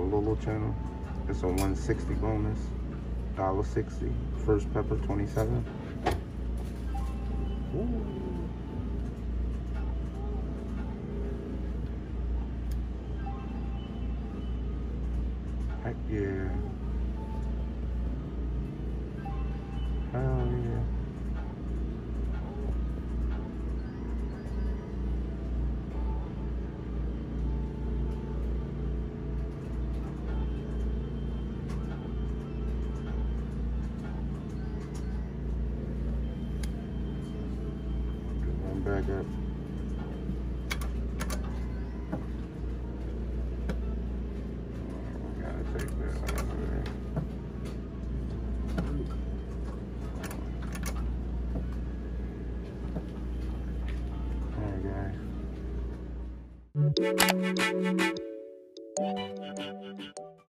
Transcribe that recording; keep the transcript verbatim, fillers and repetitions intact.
Lolo channel. It's a one sixty bonus, one sixty. First pepper twenty-seven. Ooh. Heck yeah. Hell yeah. Back up. We gotta take that out of there. Alright, guys.